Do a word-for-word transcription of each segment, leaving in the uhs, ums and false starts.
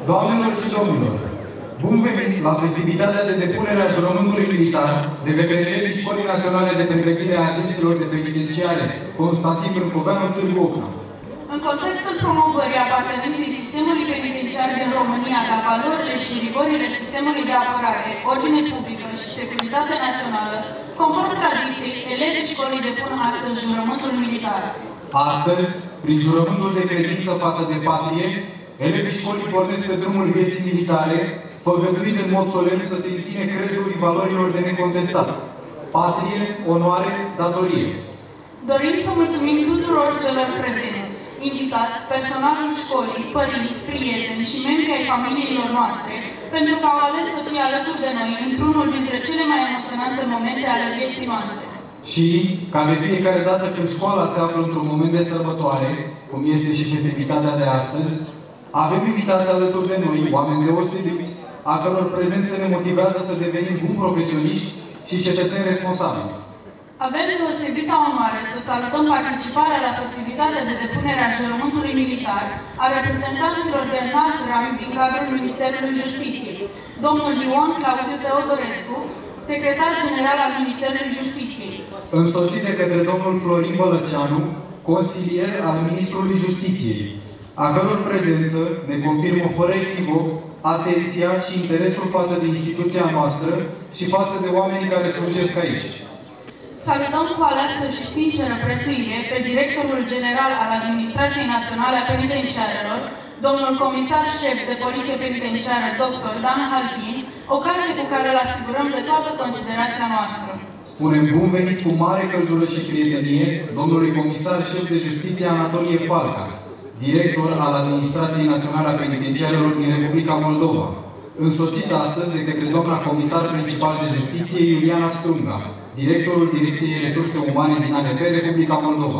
Doamnelor și domnilor, bun venit la festivitatea de depunere a jurământului militar de către elevii Școlii Naționale de Pregătire a Agenților de Penitenciare Constantin Brâncoveanu, Târgu Ocna. În contextul promovării apartenenței sistemului penitenciar din România la valorile și rigorile sistemului de apărare, ordine publică și securitate națională, conform tradiției, elevii școlii depun astăzi jurământul militar. Astăzi, prin jurământul de credință față de patrie, elevii școlii pornesc pe drumul vieții militare, făgăduind în mod solemn să se închine crezului valorilor de necontestat: patrie, onoare, datorie. Dorim să mulțumim tuturor celor prezenți, invitați, personalul școlii, părinți, prieteni și membri ai familiilor noastre, pentru că au ales să fie alături de noi într-unul dintre cele mai emoționante momente ale vieții noastre. Și, ca de fiecare dată când școala se află într-un moment de sărbătoare, cum este și festivitatea de astăzi, avem invitați alături de noi oameni deosebiți, a căror prezență ne motivează să devenim buni profesioniști și cetățeni responsabili. Avem deosebita onoare să salutăm participarea la festivitatea de depunere a jurământului militar a reprezentanților de înalt rang din cadrul Ministerului Justiției, domnul Ion Claudiu Teodorescu, secretar general al Ministerului Justiției, însoțit de către domnul Florin Bălăceanu, consilier al Ministrului Justiției, a căror prezență ne confirmă fără echivoc atenția și interesul față de instituția noastră și față de oamenii care slujesc aici. Salutăm cu aleasă și sinceră prețuire pe directorul general al Administrației Naționale a Penitenciarelor, domnul comisar șef de Poliție Penitenciară, doctor Dan Halchin, ocazie cu care îl asigurăm de toată considerația noastră. Spunem bun venit cu mare căldură și prietenie domnului comisar șef de Justiție Anatolie Falca, director al Administrației Naționale a Penitenciarelor din Republica Moldova, însoțit astăzi de către doamna comisar principal de Justiție Iuliana Strunga, directorul Direcției Resurse Umane din A N P Republica Moldova.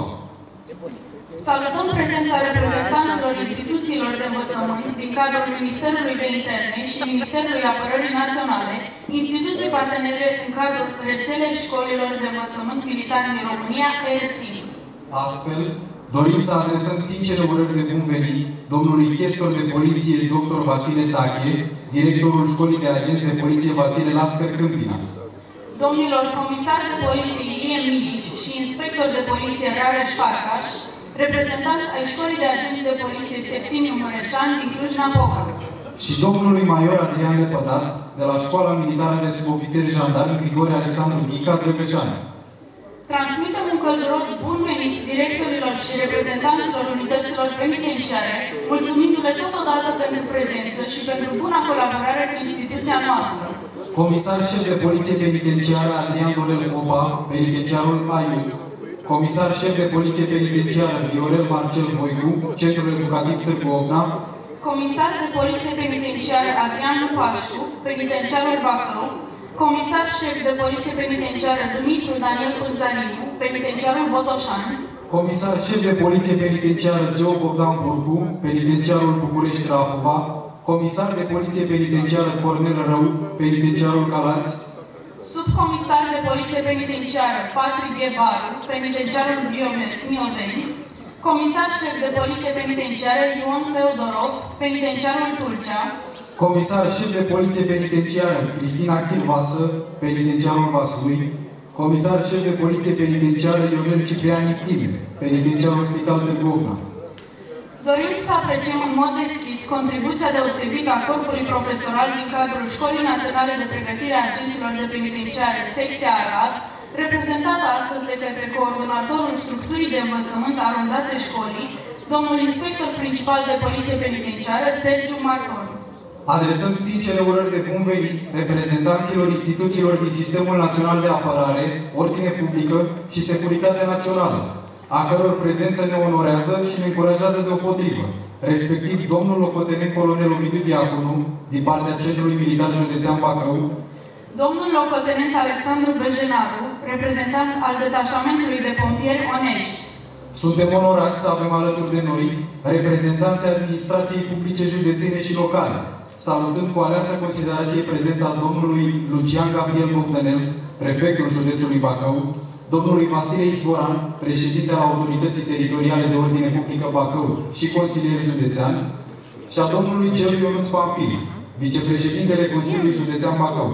Salutăm prezența reprezentanților instituțiilor de învățământ din cadrul Ministerului de Interne și Ministerului Apărării Naționale, instituții partenere în cadrul rețelei școlilor de învățământ militar din România, R S I. Astfel, dorim să adresăm sincere urări de bun venit domnului chestor de poliție, doctor Vasile Tache, directorul Școlii de Agenți de Poliție Vasile Lascăr Câmpina, domnilor comisar de poliție Ilie Milici și inspector de poliție Rareș Farcaș, reprezentanți ai Școlii de Agenți de Poliție Septimiu Mureșan din Cluj-Napoca, și domnului major Adrian Lepădat, de la Școala Militară de Subofițeri Jandarmi Grigore Alexandru Ghica, Drăgășani. Transmitem un călduros bun venit directorilor și reprezentanților unităților penitenciare, mulțumindu-le totodată pentru prezență și pentru buna colaborare cu instituția noastră. Comisar șef de Poliție Penitenciară Adrian Dorel Popa, penitenciarul Aiut, comisar șef de Poliție Penitenciară Viorel Marcel Voicu, Centrul Educativ Târgu Ocna, comisar de Poliție Penitenciară Adrian Lupașcu, penitenciarul Bacău, comisar șef de Poliție Penitenciară Dumitru Daniel Pânzariu, penitenciarul Botoșani, comisar șef de Poliție Penitenciară Geo Bogdan Burcu, penitenciarul București Rahova, comisar de Poliție Penitenciară Cornel Rău, penitenciarul Galați, subcomisar de Poliție Penitenciară Patrick Ghebaru, penitenciarul Mioveni, comisar șef de Poliție Penitenciară Ion Feodorov, penitenciarul Tulcea, comisar șef de Poliție Penitenciară Cristina Chilvasă, penitenciarul Vaslui, comisar șef de Poliție Penitenciară Ionel Ciprian Iftime, penitenciarul Spital Târgu Ocna. Dorim să apreciem în mod deschis contribuția deosebită a corpului profesoral din cadrul Școlii Naționale de Pregătire a Agenților de Penitenciare, secția Arad, reprezentată astăzi de către coordonatorul structurii de învățământ arondate școlii, domnul inspector principal de Poliție Penitenciară, Sergiu Marton. Adresăm sincere urări de bun venit reprezentanților instituțiilor din Sistemul Național de Apărare, Ordine Publică și Securitate Națională, a căror prezență ne onorează și ne încurajează deopotrivă, respectiv domnul locotenent colonel Ovidiu Diaconu, din partea Centrului Militar Județean Bacău, domnul locotenent Alexandru Bejenaru, reprezentant al Detașamentului de Pompieri Onești. Suntem onorați să avem alături de noi reprezentanții administrației publice județene și locale, salutând cu aleasă considerație prezența domnului Lucian Gabriel Bogdanel, prefectul județului Bacău, domnului Vasile Izvoran, președinte al Autorității Teritoriale de Ordine Publică Bacău și consilier județean, și a domnului Gelu Ionuț Pamfil, vicepreședintele Consiliului Județean Bacău.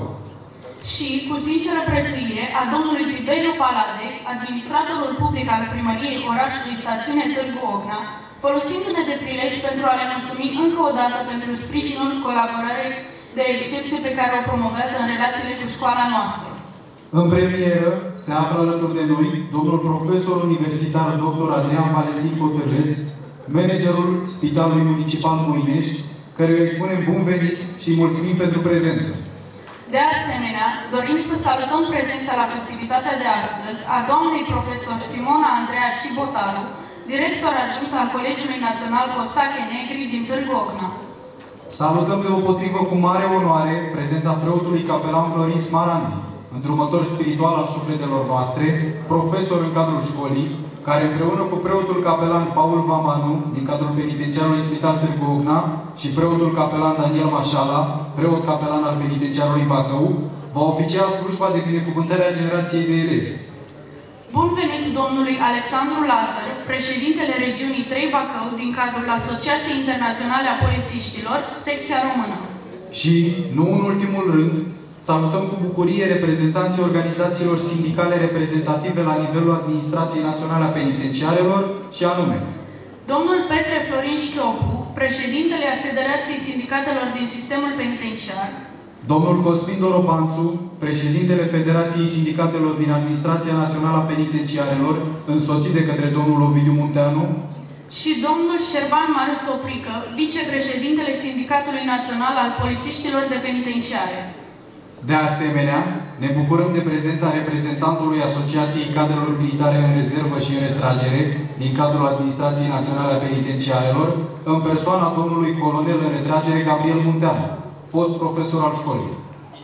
Și, cu sinceră prețuire, a domnului Tiberiu Palade, administratorul public al primăriei orașului Stațiune Târgu Ocna, folosindu-ne de prilej pentru a le mulțumi încă o dată pentru sprijinul colaborării de excepție pe care o promovează în relațiile cu școala noastră. În premieră se află alături de noi domnul profesor universitar doctor Adrian Valentin Cotărleț, managerul Spitalului Municipal Moinești, căruia îi spunem bun venit și mulțumim pentru prezență. De asemenea, dorim să salutăm prezența la festivitatea de astăzi a doamnei profesor Simona Andreea Cibotaru, director adjunct al Colegiului Național Costache Negri din Târgu Ocna. Salutăm deopotrivă cu mare onoare prezența preotului capelan Florin Smarandi, îndrumător spiritual al sufletelor noastre, profesor în cadrul școlii, care împreună cu preotul capelan Paul Vamanu, din cadrul penitenciarului Spital Târgu Ocna, și preotul capelan Daniel Mașala, preot capelan al penitenciarului Bacău, va oficia slujba de binecuvântare a generației de elevi. Bun venit domnului Alexandru Lazar, președintele regiunii trei Bacău, din cadrul Asociației Internaționale a Polițiștilor, secția română. Și, nu în ultimul rând, salutăm cu bucurie reprezentanții organizațiilor sindicale reprezentative la nivelul Administrației Naționale a Penitenciarelor și anume domnul Petre Florin Șchiopu, președintele a Federației Sindicatelor din Sistemul Penitenciar, domnul Cosmin Dorobanțu, președintele Federației Sindicatelor din Administrația Națională a Penitenciarelor, însoțit de către domnul Ovidiu Munteanu, și domnul Șerban Marius Oprică, vicepreședintele Sindicatului Național al Polițiștilor de Penitenciare. De asemenea, ne bucurăm de prezența reprezentantului Asociației Cadrelor Militare în Rezervă și în Retragere din cadrul Administrației Naționale a Penitenciarelor, în persoana domnului colonel în retragere Gabriel Munteanu, fost profesor al școlii.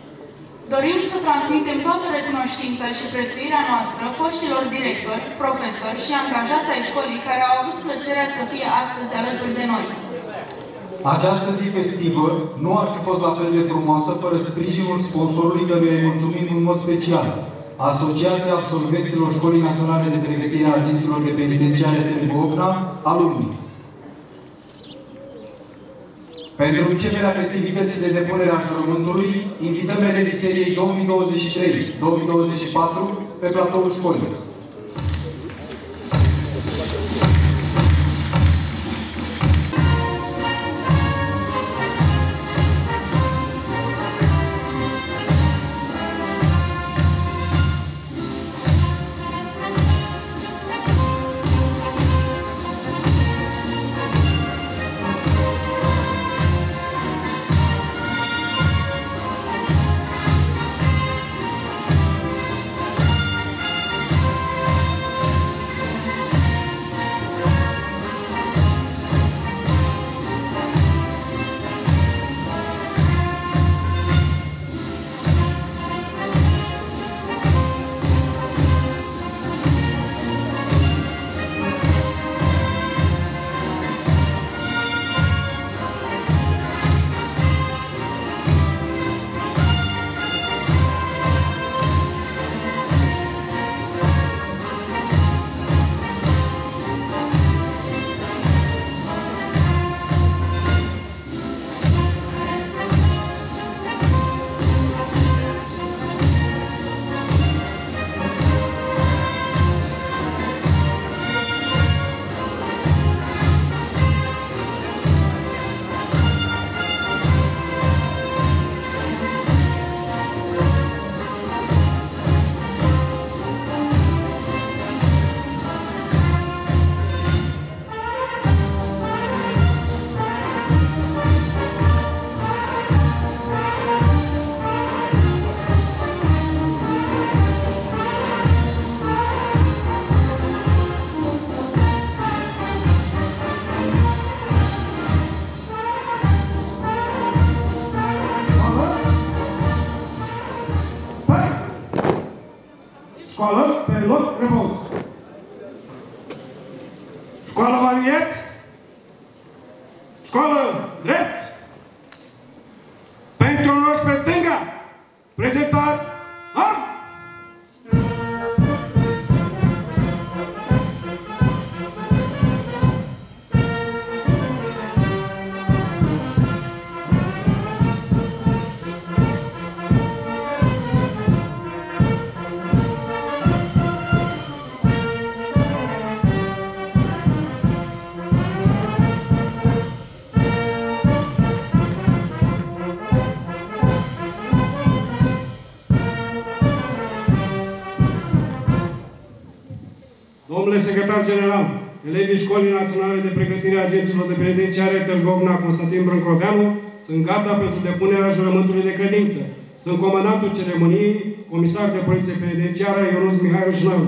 Dorim să transmitem toată recunoștința și prețuirea noastră foștilor directori, profesori și angajați ai școlii care au avut plăcerea să fie astăzi alături de noi. Această zi festivă nu ar fi fost la fel de frumoasă fără sprijinul sponsorului căruia îi mulțumim în mod special, Asociația Absolvenților Școlii Naționale de Pregătire a Agenților de Penitenciare Târgu Ocna, alumni. Pentru începerea festivității de depunere a jurământului, invităm elevii seriei două mii douăzeci și trei două mii douăzeci și patru pe platoul școlii. Școală pe loc repos. Școală varieți. Școală drept. Pentru roș pe stânga. Prezentați arm. Domnule secretar general, elevii Școlii Naționale de Pregătire a Agenților de Penitenciare Târgu Ocna Constantin Brâncoveanu sunt gata pentru depunerea jurământului de credință. Sunt comandantul ceremoniei, comisar de poliție penitenciară Ionuț Mihai Rușnău.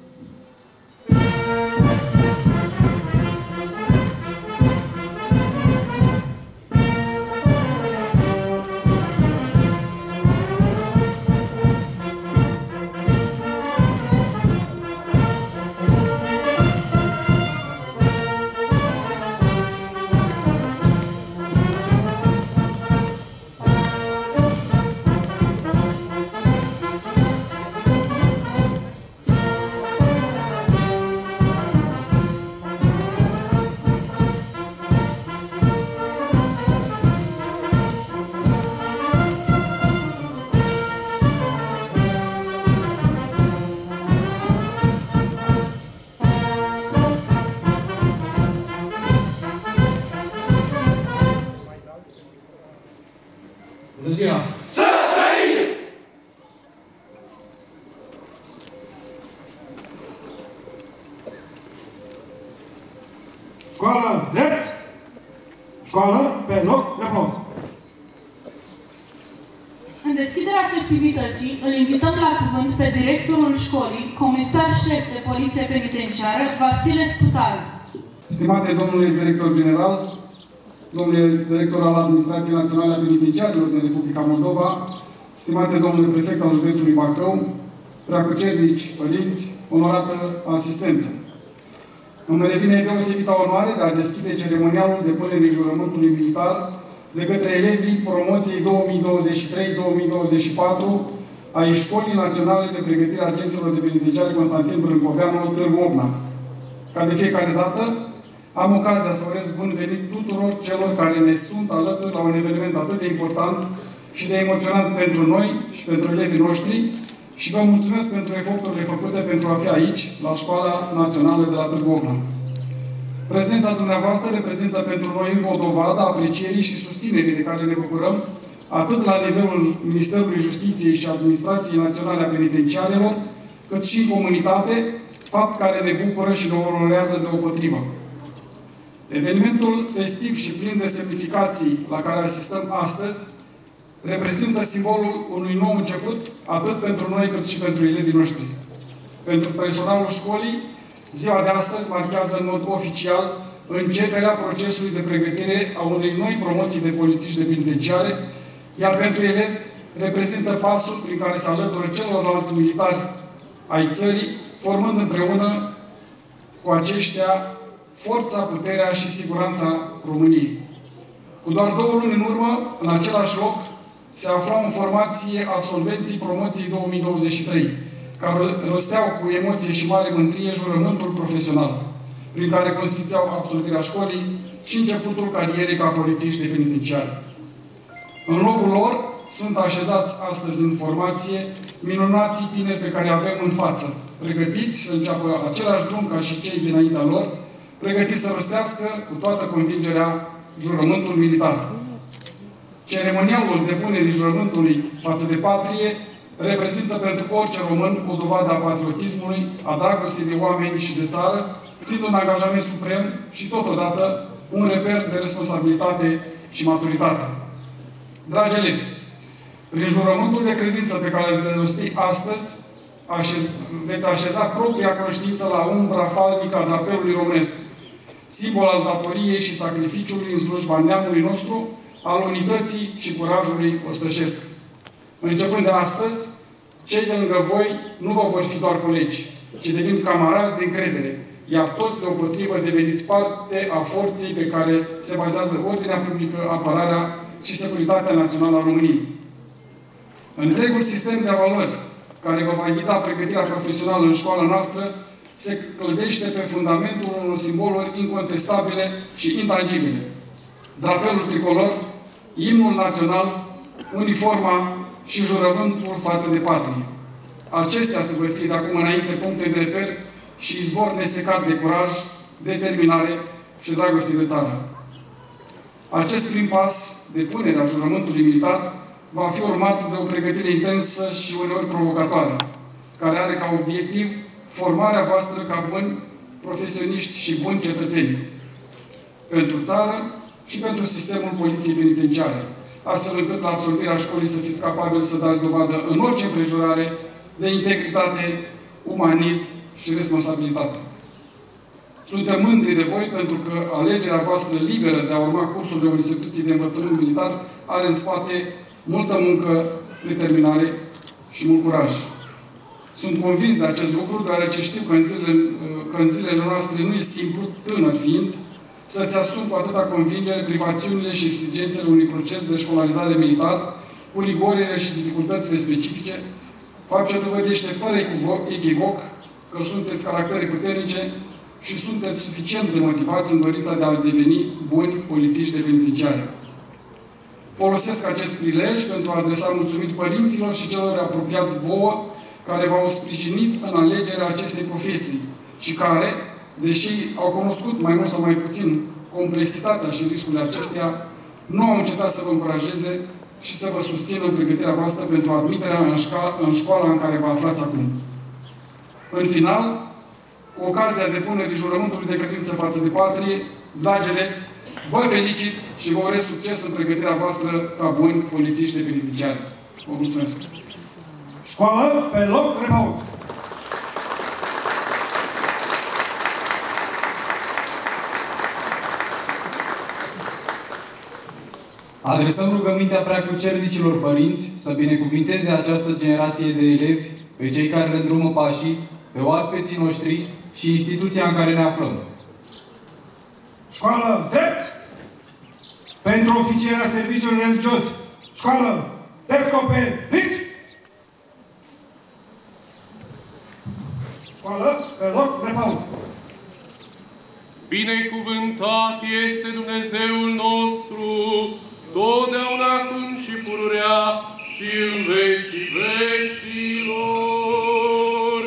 Bună ziua! Să trăiți! Școală, drept! Școală, pe loc, repaus! În deschiderea festivității, îl invităm la cuvânt pe directorul școlii, comisar șef de poliție penitenciară, Vasile Scutaru. Stimate domnule director general, domnule director al Administrației Naționale a Penitenciarilor din Republica Moldova, stimate domnule prefect al județului Bacău, preacucernici, părinți, onorată asistență. Îmi revine deosebită onoare de a deschide ceremonialul depunerii jurământului militar de către elevii promoției două mii douăzeci și trei două mii douăzeci și patru ai Școlii Naționale de Pregătire a Agenților de Penitenciare Constantin Brâncoveanu, Târgu Ocna. Ca de fiecare dată, am ocazia să urez bun venit tuturor celor care ne sunt alături la un eveniment atât de important și de emoționant pentru noi și pentru elevii noștri și vă mulțumesc pentru eforturile făcute pentru a fi aici, la Școala Națională de la Târgu Ocna. Prezența dumneavoastră reprezintă pentru noi încă o dovadă a aprecierii și susținerii de care ne bucurăm, atât la nivelul Ministerului Justiției și Administrației Naționale a Penitenciarelor, cât și în comunitate, fapt care ne bucură și ne onorează deopotrivă. Evenimentul festiv și plin de semnificații la care asistăm astăzi reprezintă simbolul unui nou început, atât pentru noi cât și pentru elevii noștri. Pentru personalul școlii, ziua de astăzi marchează în mod oficial începerea procesului de pregătire a unei noi promoții de polițiști de penitenciare, iar pentru elevi reprezintă pasul prin care se alătură celorlalți militari ai țării, formând împreună cu aceștia forța, puterea și siguranța României. Cu doar două luni în urmă, în același loc, se aflau în formație absolvenții promoției două mii douăzeci și trei, care rosteau cu emoție și mare mândrie jurământul profesional, prin care consfințeau absolvirea școlii și începutul carierei ca polițiști de penitenciari. În locul lor sunt așezați astăzi în formație minunații tineri pe care avem în față, pregătiți să înceapă același drum ca și cei dinaintea lor, pregătiți să rostească cu toată convingerea jurământul militar. Ceremonialul depunerii jurământului față de patrie reprezintă pentru orice român o dovadă a patriotismului, a dragostei de oameni și de țară, fiind un angajament suprem și totodată un reper de responsabilitate și maturitate. Dragi elevi, prin jurământul de credință pe care îl veți rosti astăzi, așez, veți așeza propria conștiință la umbra falnică a drapelului românesc, simbol al datoriei și sacrificiului în slujba neamului nostru, al unității și curajului ostășesc. Începând de astăzi, cei de lângă voi nu vă vor fi doar colegi, ci devin camarazi de încredere, iar toți deopotrivă deveniți parte a forței pe care se bazează ordinea publică, apărarea și securitatea națională a României. Întregul sistem de valori care vă va ghida pregătirea profesională în școala noastră se clădește pe fundamentul unor simboluri incontestabile și intangibile. Drapelul tricolor, imnul național, uniforma și jurământul față de patrie. Acestea să vă fie de acum înainte puncte de reper și izvor nesecat de curaj, determinare și dragoste de țară. Acest prim pas, depunerea jurământului militar, va fi urmat de o pregătire intensă și uneori provocatoare, care are ca obiectiv formarea voastră ca buni profesioniști și buni cetățeni pentru țară și pentru sistemul poliției penitenciare, astfel încât la absolvirea școlii să fiți capabili să dați dovadă în orice împrejurare de integritate, umanism și responsabilitate. Suntem mândri de voi pentru că alegerea voastră liberă de a urma cursurile unei instituții de învățământ militar are în spate multă muncă, determinare și mult curaj. Sunt convins de acest lucru, deoarece știu că în zilele, că în zilele noastre nu e simplu, tânăr fiind, să-ți asumi cu atâta convingere privațiunile și exigențele unui proces de școlarizare militar, cu rigorile și dificultățile specifice, fapt ce dovedește fără echivoc că sunteți caractere puternice și sunteți suficient de motivați în dorința de a deveni buni polițiști de penitenciare. Folosesc acest prilej pentru a adresa mulțumiri părinților și celor apropiați vouă care v-au sprijinit în alegerea acestei profesii și care, deși au cunoscut mai mult sau mai puțin complexitatea și riscurile acesteia, nu au încetat să vă încurajeze și să vă susțină în pregătirea voastră pentru admiterea în, în școala în care vă aflați acum. În final, cu ocazia depunerii jurământului de credință față de patrie, dragi elevi, vă felicit și vă urez succes în pregătirea voastră ca buni polițiști de penitenciari. Vă mulțumesc! Școală pe loc, repauză! Adresăm rugămintea preacucernicilor părinți să binecuvinteze această generație de elevi, pe cei care le îndrumă pașii, pe oaspeții noștri și instituția în care ne aflăm. Școală drept! Pentru oficierea serviciului religios. Școală descoperiți! Școală pe loc, repauză! Binecuvântat este Dumnezeul nostru, totdeauna acum și pururea și în vecii vecilor.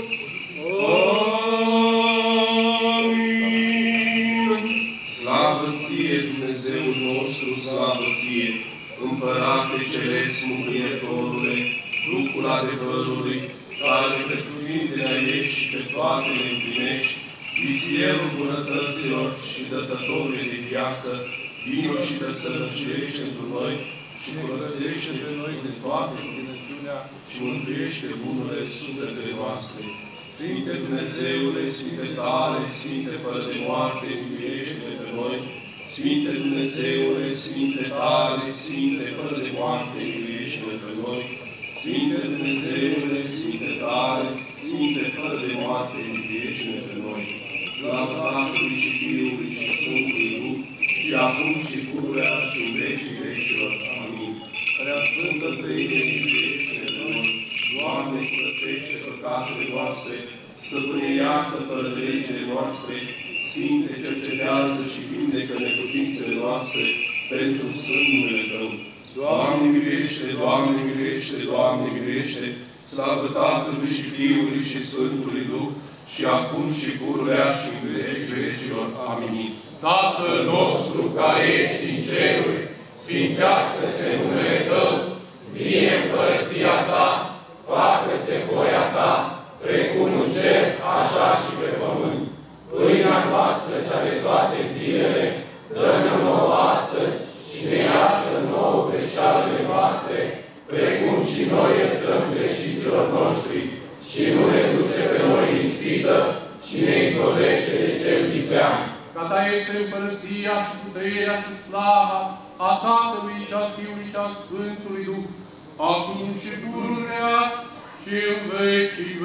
Amin. Slavă ție, Dumnezeul nostru, slavă ție, Împărate Ceresc, Mângâietorule, Duhul adevărului, care pe cuvintelea ești și pe toate le împlinești, vizierul bunătăților și dătătorul de viață, vino și te sărăcește într noi și curățește pe noi de toată rugăciunea și mântuiește bunurile sufletele noastre. Sfinte Dumnezeule, Sfinte tale, Sfinte fără de moarte, miluiește pe noi. Sfinte Dumnezeule, Sfinte tale, Sfinte fără de moarte, miluiește pe noi. Sfinte Dumnezeule, Sfinte tale, Sfinte fără de moarte, miluiește pe noi. Slavă Tatălui și Fiului și Sfântului Duh, și acum și pururea și în vecii vecilor. Amin. Prea Sfântă Treime, miluiește pe noi. Doamne, curățește păcatele noastre, Stăpâne, iartă fără de legile noastre, Sfinte, cercetează și vindecă neputințele noastre pentru sânul Tău. Doamne, miluiește, Doamne, miluiește, Doamne, miluiește, slavă Tatălui și Fiului și Sfântului Duh, și acum și pururea și în vecii vecilor. Amin. Tatăl nostru care ești în ceruri, sfințească-se numele Tău, vie împărăția Ta, facă-se voia Ta, precum în cer, așa și pe pământ. Pâinea noastră cea de toate zilele, dă-ne nouă astăzi și ne iartă nouă greșalele noastre, precum și noi iertăm greșiților noștri, și nu ne duce pe noi în ispită, și ne izbăvește de cel viclean. Ca Ta este împărăția și puterea și slava a Tatălui și a Fiului și a Sfântului Duh, acum și pururea și în vecii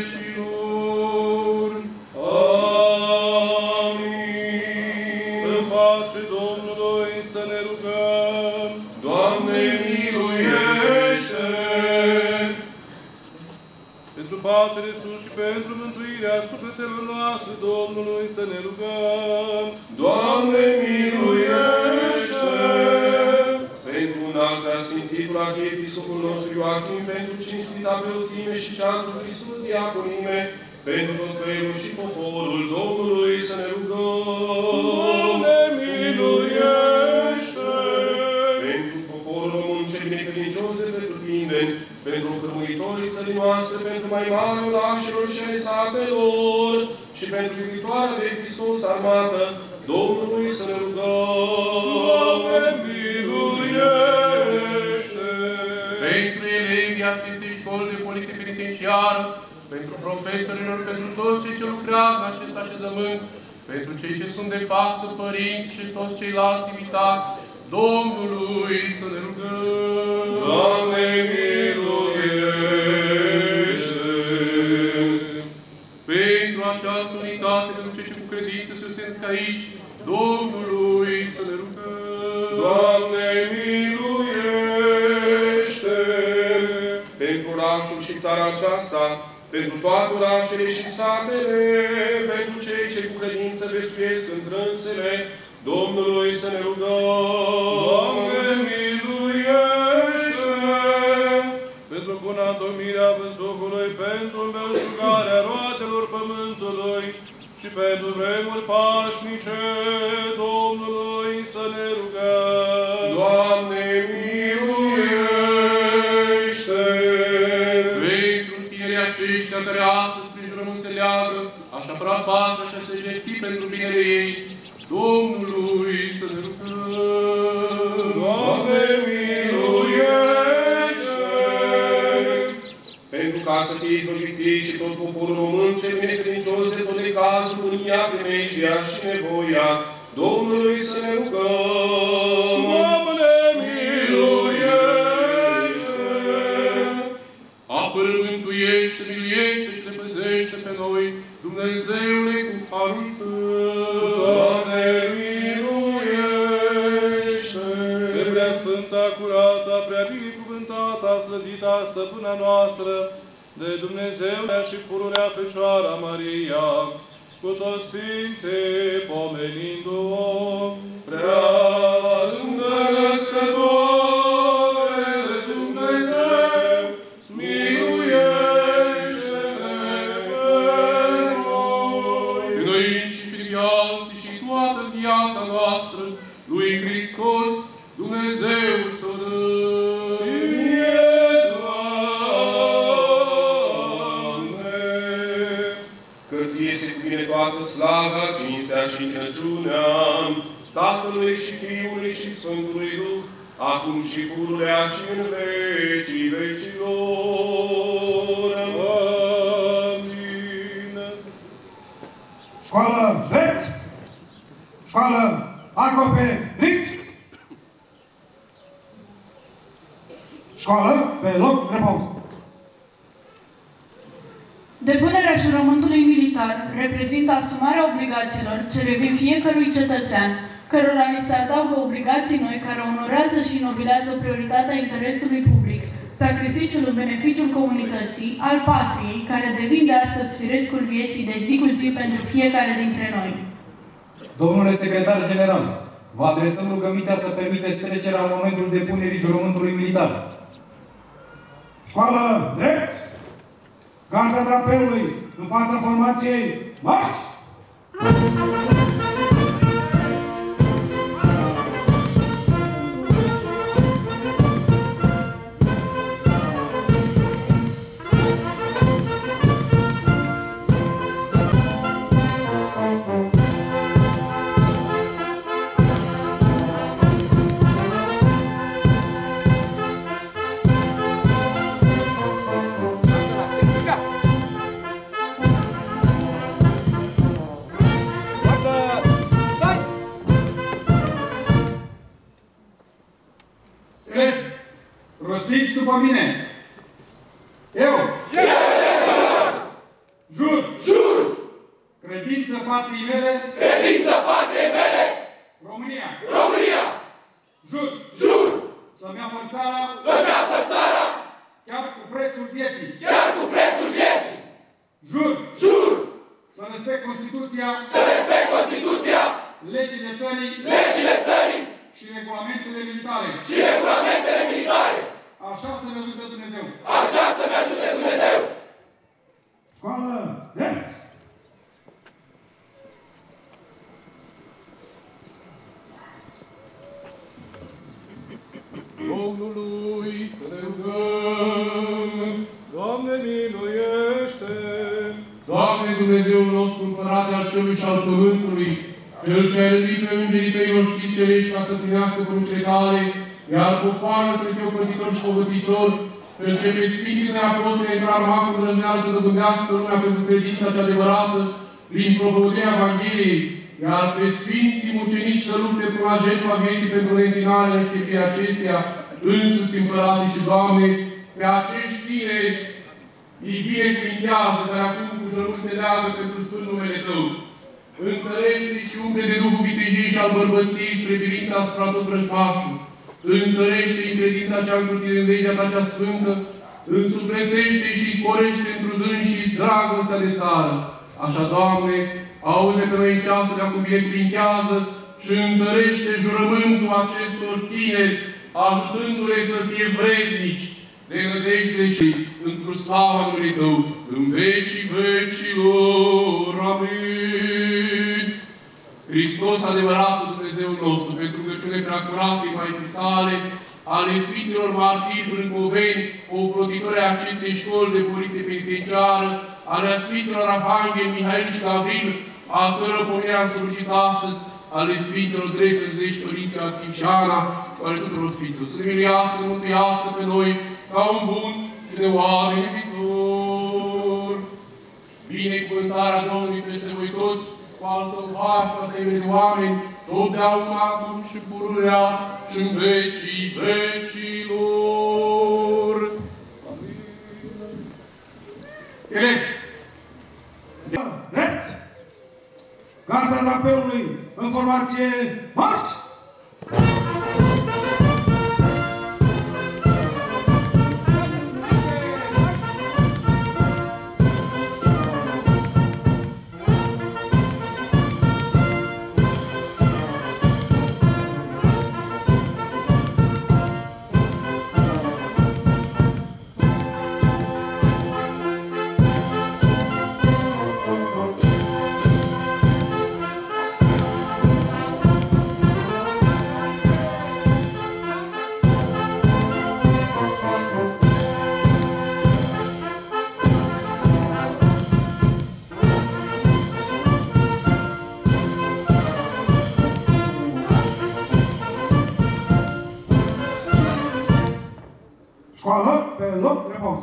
vecilor. Amin. În pace Domnului să ne rugăm. Doamne, miluiește! Pentru pace de sus și pentru mântuirea sufletelor noastre Domnului să ne rugăm. Doamne, miluiește! Pentru înaltea Sfințitul Arhiepiscopul nostru Ioachim, pentru cinstita preoțime și cea lui Hristos diaconime, pentru tot creiul și poporul Domnului să ne rugăm. Doamne, miluiește! Pentru poporul român cel binecredincios de pretutindeni, pentru hărmuitorul moștenitorii țării noastre, pentru mai mare orașelor și ai satelor, și pentru iubitoarea de Hristos armată, Domnului să ne rugăm. Doamne, miluiește! Pentru elevii acestei școli de poliție penitenciară, pentru profesorilor, pentru toți cei ce lucrează în acest așezământ, pentru cei ce sunt de față, părinți și toți ceilalți invitați, Domnului să ne rugăm. Doamne, miluiește! Pentru această unitate, pentru cei ce cu credință se ostenesc aici, Domnului să ne rugăm. Doamne, miluiește! Pentru orașul și țara aceasta, pentru toate orașele și satele, pentru cei ce cu credință viețuiesc întrânsele, Domnului să ne rugăm. Doamne, miluiește! Pentru buna domnirea văzduhului, pentru îmbelșugarea roatelor pământului și pentru vremuri pașnice, Domnului să ne rugăm. Doamne, miluiește! Pentru tinerii aceștia care astăzi prin jurământ se leagă, așa prapată și să jertfi pentru binele ei, Domnului să ne rugăm. Doamne, miluiește! Pentru ca să fie izbăviți ei și tot poporul român, cel binecredincios de tot de cazul, unia, primejdia și nevoia, Domnului să ne rugăm. Doamne, miluiește! Apără, mântuiește, miluiește și le păzește pe noi, Dumnezeule, cu harul Tău. Doamne, miluiește! Pe prea sfânta, curată, prea binecuvântată, slăvita stăpâna noastră, de Dumnezeulea și pururea Fecioara Maria, cu toți Sfinții pomenindu-o, Prea Sfântă Născătoare de Dumnezeu, miluiește-ne pe noi! Pe noi înșiși și alții și toată viața noastră, lui Hristos, Dumnezeu să dă. Toată slava, cinstea și înălțimea Tatălui și Fiului și Sfântului Duh, acum și pururea și în vecii vecilor. Amin. Școală, drept! Școală, acoperiți! Școală, pe loc, repaus! Depunerea jurământului militar reprezintă asumarea obligațiilor ce revin fiecărui cetățean, cărora li se adaugă obligații noi care onorează și nobilează prioritatea interesului public, sacrificiul în beneficiul comunității, al patriei, care devin de astăzi firescul vieții de zi cu zi pentru fiecare dintre noi. Domnule secretar general, vă adresăm rugămintea să permiteți trecerea în momentul depunerii jurământului militar. Școală, drept! Garda drapelului, în fața formației, marș! Rostiți după mine! Eu! Jur! Jur! Credință patriei mele! Credință patriei mele! România! România! Jur! Jur! Să-mi apăr țara! Să-mi apăr țara! Chiar cu prețul vieții! Chiar cu prețul vieții! Jur! Jur! Să respect Constituția! Să respect Constituția! Legile țării! Legile țării! Și regulamentele militare! Și regulamentele militare! Așa să-mi ajute Dumnezeu! Așa să-mi ajute Dumnezeu! Școală, drept! Domnului să ne rugăm, Doamne Dumnezeul nostru, Împărate al cerului și al pământului, Cel ce ai rândit pe îngerii tăi noștri cerești ca să primească poruncile tale, iar popoară să fie ocrotitor și povățitor, Cel ce pe Sfinții de Apostoli ai înarmat cu îndrăzneală să dobândească lumea pentru credința cea adevărată, prin propovăduirea Evangheliei, iar pe Sfinții mucenici să lupte cu la jertfa vieții pentru reîntinarea neștifirii acesteia, însuți Împărate și Doamne, pe acești tineri îi binecuvintează, care acum cu jurământ se leagă pentru Sfânt numele Tău. Întărește și umple de Duhul vitejii și al bărbăției spre bilința asupra tot vrăjmașul. Întărește în credința cea încrutire în legea Ta cea sfântă, însuflețește și sporește într-o dânsii dragostea de țară. Așa, Doamne, auzi pe noi în ceasul de acum binecuvintează și întărește jurământul acestor tineri, ajutându-le să fie vrednici de nădejde și într-o slava numele Tău, în vecii vecilor. Amin. Hristos, adevăratul Dumnezeu nostru, pentru rugăciune preacurate, Maicii Sale, ale Sfinților Martiri Brâncoveni, ocrotitori acestei școli de poliție penitenciară, ale Sfinților Arhanghel, Mihail și Gavril, a căror pomenirea am săvârșit astăzi, ale Sfinților Drept, Sfântești Părinții Archișana și ale tuturor Sfinților. Să ne miluiască, ne mântuiască pe noi, ca un bun și de oameni iubitor. Binecuvântarea Domnului peste voi toți, cu al său pași, ca să-i de oameni, totdeauna, acum și pururea și în vecii vecilor. Amin. Elevi! Drepți! Garda drapeului, în formație, marș! Școală pe loc, repaus.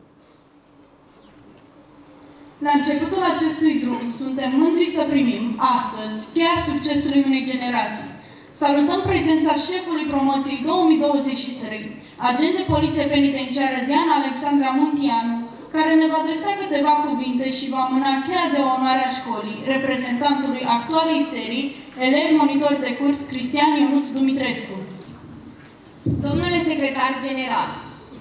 La începutul acestui drum, suntem mândri să primim, astăzi, cheia succesului unei generații. Salutăm prezența șefului promoției două mii douăzeci și trei, agent de poliție penitenciară Diana Alexandra Muntianu, care ne va adresa câteva cuvinte și va mâna cheia de onoare a școlii, reprezentantului actualei serii, elev monitor de curs Cristian Ionuț Dumitrescu. Domnule secretar general,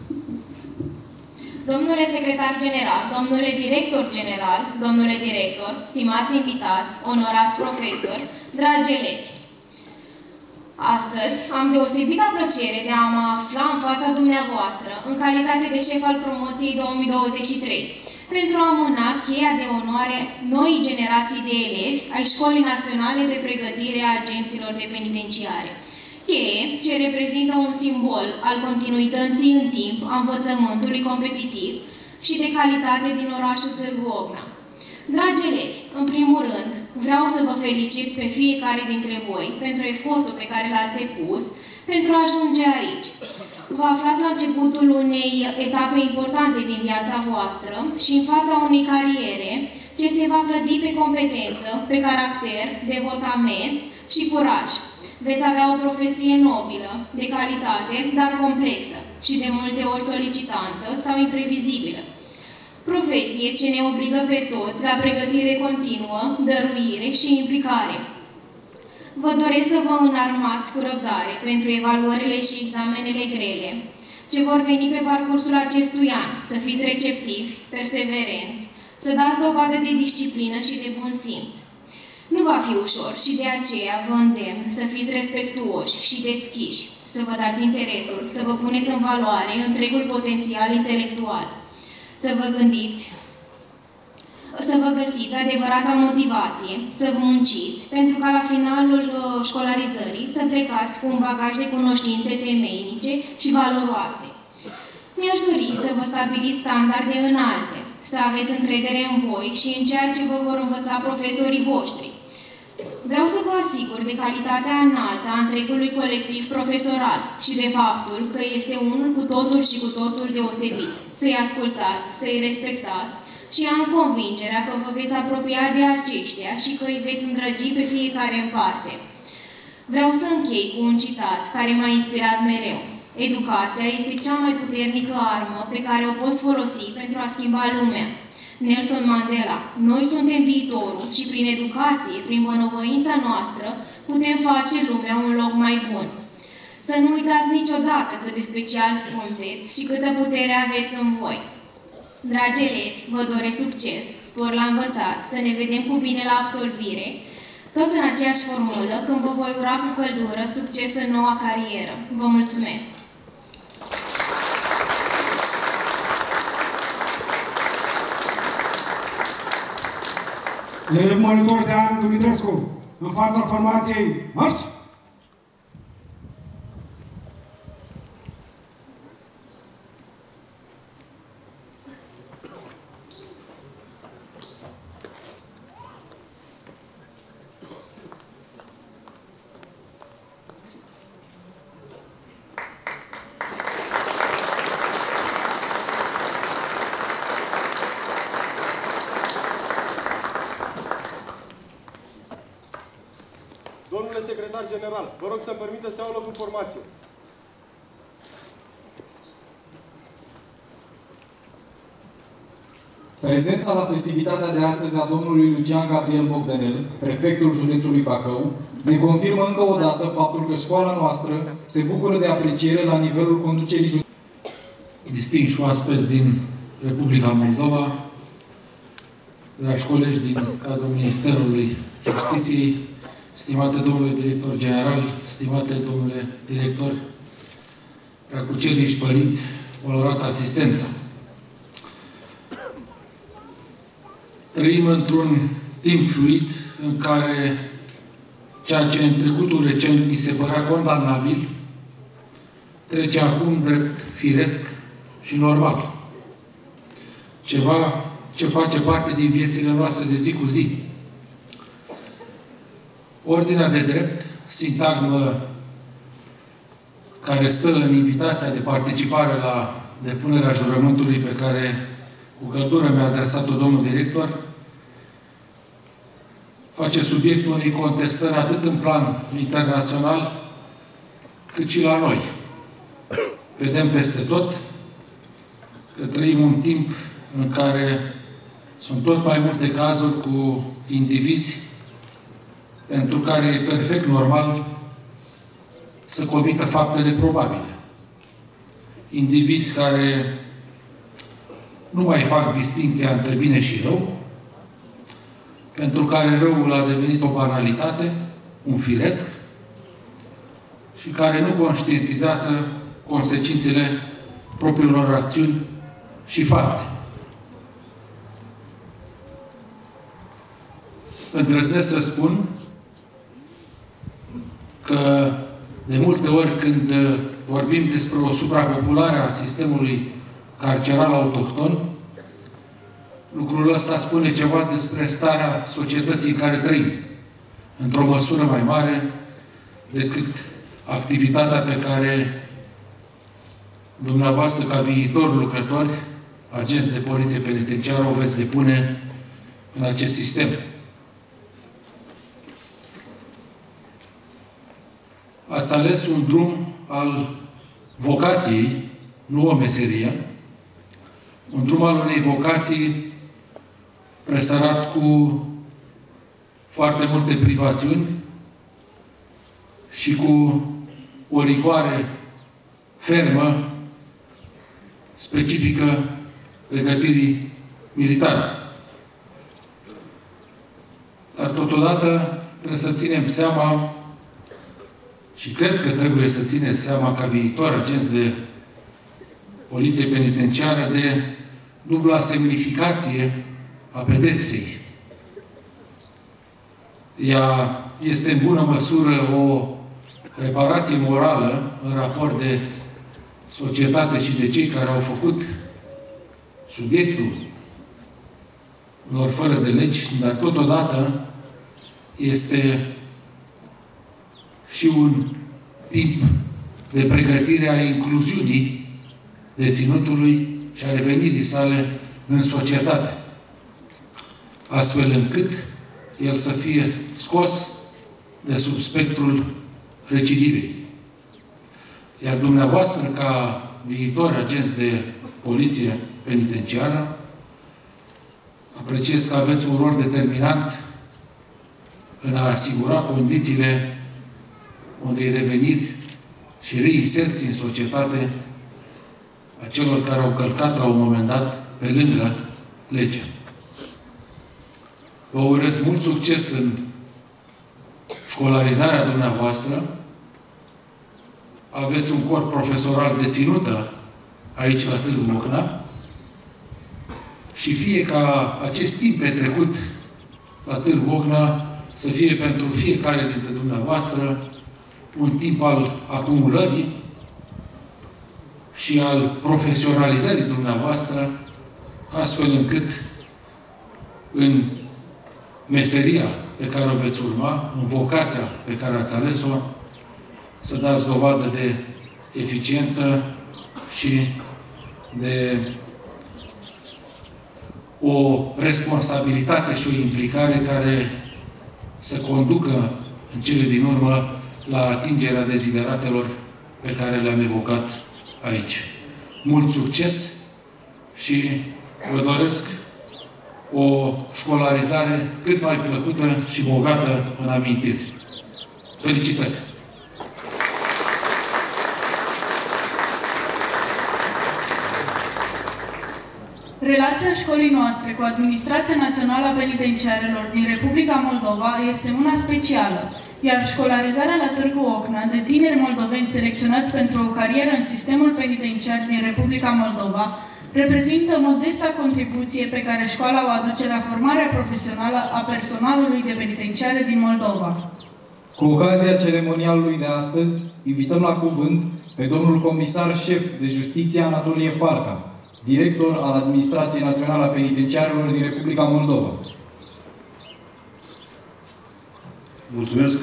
Domnule secretar general, domnule director general, domnule director, stimați invitați, onorați profesori, dragi elevi, astăzi am deosebită plăcere de a mă afla în fața dumneavoastră în calitate de șef al promoției două mii douăzeci și trei pentru a mâna cheia de onoare noii generații de elevi ai Școlii Naționale de Pregătire a Agenților de Penitenciare. Cheie ce reprezintă un simbol al continuității în timp a învățământului competitiv și de calitate din orașul Târgu Ocna. Dragi elevi, în primul rând, vreau să vă felicit pe fiecare dintre voi pentru efortul pe care l-ați depus pentru a ajunge aici. Vă aflați la începutul unei etape importante din viața voastră și în fața unei cariere ce se va clădi pe competență, pe caracter, devotament și curaj. Veți avea o profesie nobilă, de calitate, dar complexă și de multe ori solicitantă sau imprevizibilă. Profesie ce ne obligă pe toți la pregătire continuă, dăruire și implicare. Vă doresc să vă înarmați cu răbdare pentru evaluările și examenele grele, ce vor veni pe parcursul acestui an, să fiți receptivi, perseverenți, să dați dovadă de disciplină și de bun simț. Nu va fi ușor și de aceea vă îndemn să fiți respectuoși și deschiși, să vă dați interesul, să vă puneți în valoare întregul potențial intelectual, să vă gândiți, să vă găsiți adevărata motivație, să vă munciți, pentru ca la finalul școlarizării să plecați cu un bagaj de cunoștințe temeinice și valoroase. Mi-aș dori să vă stabiliți standarde înalte, să aveți încredere în voi și în ceea ce vă vor învăța profesorii voștri. Vreau să vă asigur de calitatea înaltă a întregului colectiv profesoral și de faptul că este unul cu totul și cu totul deosebit. Să-i ascultați, să-i respectați și am convingerea că vă veți apropia de aceștia și că îi veți îndrăgi pe fiecare în parte. Vreau să închei cu un citat care m-a inspirat mereu. Educația este cea mai puternică armă pe care o poți folosi pentru a schimba lumea. Nelson Mandela. Noi suntem viitorul și prin educație, prin bunăvoința noastră, putem face lumea un loc mai bun. Să nu uitați niciodată cât de special sunteți și câtă putere aveți în voi. Dragi elevi, vă doresc succes, spor la învățat, să ne vedem cu bine la absolvire, tot în aceeași formulă, când vă voi ura cu căldură succes în noua carieră. Vă mulțumesc! Elev monitor de an Dumitrescu, în fața formației, marș! Domnule secretar general, vă rog să-mi permită să iau loc în formație. Prezența la festivitatea de astăzi a domnului Lucian Gabriel Bogdanel, prefectul județului Bacău, ne confirmă încă o dată faptul că școala noastră se bucură de apreciere la nivelul conducerii județului. Distinși oaspeți din Republica Moldova, dragi colegi din cadrul Ministerului Justiției, stimate domnule director general, stimate domnule director, preacucerii și părinți, onorată asistență. Trăim într-un timp fluid în care ceea ce în trecutul recent ni se părea condamnabil trece acum drept firesc și normal. Ceva ce face parte din viețile noastre de zi cu zi. Ordinea de drept, sintagmă care stă în invitația de participare la depunerea jurământului pe care cu căldură mi-a adresat-o domnul director, face subiectul unei contestări atât în plan internațional, cât și la noi. Vedem peste tot că trăim un timp în care sunt tot mai multe cazuri cu indivizi pentru care e perfect normal să comită fapte reprobabile. Indivizi care nu mai fac distinția între bine și rău, pentru care răul a devenit o banalitate, un firesc, și care nu conștientizează consecințele propriilor acțiuni și fapte. Îndrăznesc să spun că de multe ori când vorbim despre o suprapopulare a sistemului carceral autohton, lucrul ăsta spune ceva despre starea societății în care trăim, într-o măsură mai mare decât activitatea pe care dumneavoastră, ca viitori lucrători, agenți de poliție penitenciară, o veți depune în acest sistem. Ați ales un drum al vocației, nu o meserie, un drum al unei vocații presărat cu foarte multe privațiuni și cu o rigoare fermă, specifică pregătirii militare. Dar totodată trebuie să ținem seama, și cred că trebuie să țineți seama ca viitor agenți de poliție penitenciară, de dubla semnificație a pedepsei. Ea este în bună măsură o reparație morală în raport de societate și de cei care au făcut subiectul unor fără de legi, dar totodată este și un timp de pregătire a incluziunii deținutului și a revenirii sale în societate, astfel încât el să fie scos de sub spectrul recidivei. Iar dumneavoastră, ca viitori agenți de poliție penitenciară, apreciez că aveți un rol determinant în a asigura condițiile unei reveniri și reinserții în societate a celor care au călcat la un moment dat pe lângă lege. Vă urez mult succes în școlarizarea dumneavoastră. Aveți un corp profesoral deținută aici la Târgu Ocna și fie ca acest timp petrecut la Târgu Ocna să fie pentru fiecare dintre dumneavoastră un timp al acumulării și al profesionalizării dumneavoastră, astfel încât în meseria pe care o veți urma, în vocația pe care ați ales-o, să dați dovadă de eficiență și de o responsabilitate și o implicare care să conducă în cele din urmă la atingerea dezideratelor pe care le-am evocat aici. Mult succes și vă doresc o școlarizare cât mai plăcută și bogată în amintiri. Felicitări! Relația școlii noastre cu Administrația Națională a Penitenciarelor din Republica Moldova este una specială, iar școlarizarea la Târgu Ocna de tineri moldoveni selecționați pentru o carieră în sistemul penitenciar din Republica Moldova reprezintă modesta contribuție pe care școala o aduce la formarea profesională a personalului de penitenciare din Moldova. Cu ocazia ceremonialului de astăzi, invităm la cuvânt pe domnul comisar șef de justiție Anatolie Farca, director al Administrației Naționale a Penitenciarelor din Republica Moldova. Mulțumesc!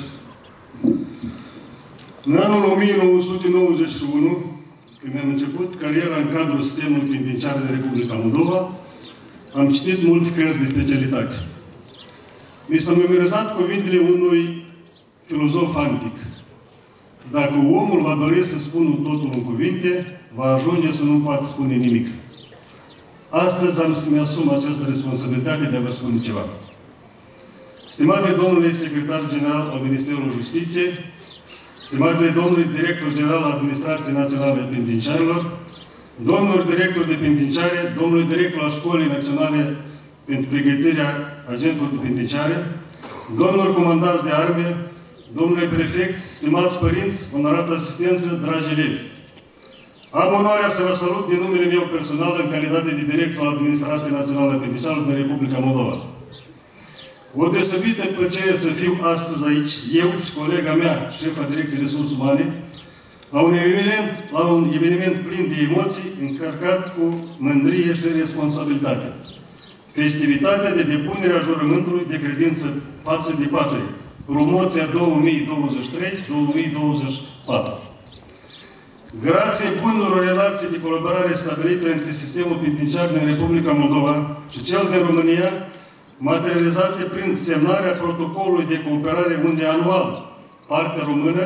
În anul o mie nouă sute nouăzeci și unu, când mi-am început cariera în cadrul sistemului penitenciar din Republica Moldova, am citit multe cărți de specialitate. Mi s-a memorizat cuvintele unui filozof antic. Dacă omul va dori să spună totul în cuvinte, va ajunge să nu poată spune nimic. Astăzi am să-mi asum această responsabilitate de a vă spune ceva. Stimate domnule secretar general al Ministerului Justiției, stimate domnule director general al Administrației Naționale a Penitenciarelor, domnilor directori de penitenciare, domnule director al Școlii Naționale pentru pregătirea agenților de penitenciare, domnilor comandanți de arme, domnule prefect, stimați părinți, onorată asistență, dragi elevi. Am onoarea să vă salut din numele meu personal în calitate de director al Administrației Naționale a Penitenciarelor din Republica Moldova. O deosebită plăcere să fiu astăzi aici, eu și colega mea, șefa Direcției Resurse Umane, la un eveniment, la un eveniment plin de emoții, încărcat cu mândrie și responsabilitate. Festivitatea de depunere a jurământului de credință față de patrie. Promoția două mii douăzeci și trei două mii douăzeci și patru. Grație bunelor relații de colaborare stabilite între sistemul penitenciar din Republica Moldova și cel din România, materializate prin semnarea protocolului de cooperare unde anual partea română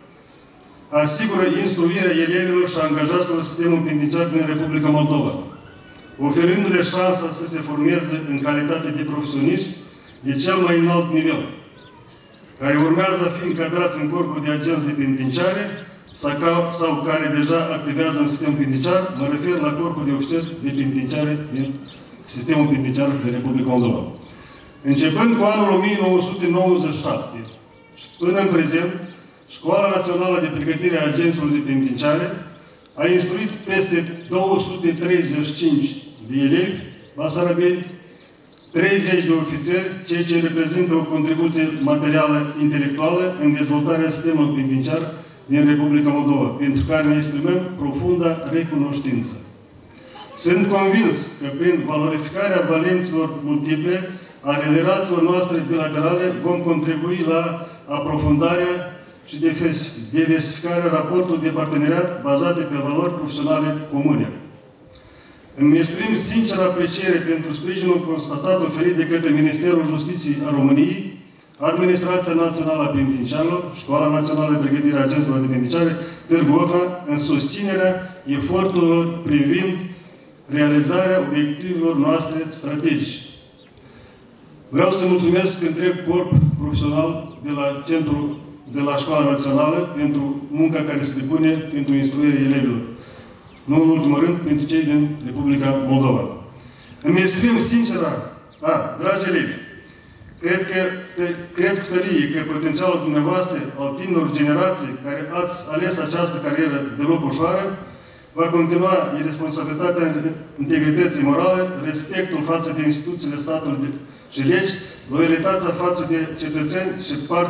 asigură instruirea elevilor și angajaților sistemul penitenciar din Republica Moldova, oferindu-le șansa să se formeze în calitate de profesioniști de cel mai înalt nivel, care urmează a fi încadrați în corpul de agenți de penitenciare sau care deja activează în sistemul penitenciar, mă refer la corpul de ofițeri de penitenciare din sistemul penitenciar din Republica Moldova. Începând cu anul o mie nouă sute nouăzeci și șapte și până în prezent, Școala Națională de Pregătire a Agenților de Penitenciare a instruit peste două sute treizeci și cinci de elevi basarabeni, treizeci de ofițeri, ceea ce reprezintă o contribuție materială, intelectuală în dezvoltarea sistemului penitenciar din Republica Moldova, pentru care ne exprimăm profunda recunoștință. Sunt convins că prin valorificarea valenților multiple ale relațiilor noastre bilaterale vom contribui la aprofundarea și diversificarea raportului de parteneriat bazate pe valori profesionale comune. Îmi exprim sinceră apreciere pentru sprijinul constatat oferit de către Ministerul Justiției a României, Administrația Națională a Penitenciarilor, Școala Națională de Pregătire a Agenților de Penitenciare, Târgu Ocna, în susținerea eforturilor privind realizarea obiectivelor noastre strategice. Vreau să mulțumesc întreg corp profesional de la Centrul, de la Școala Națională pentru munca care se depune pentru instruirea elevilor. Nu în ultimul rând, pentru cei din Republica Moldova. Îmi exprim sinceră, a, dragi elevi, cred, că, te, cred cu tărie că potențialul dumneavoastră al tinerilor generații care ați ales această carieră deloc ușoară va continua irresponsabilitatea integrității morale, respectul față de instituțiile statului de, și legi, loialitatea față de cetățeni și, part,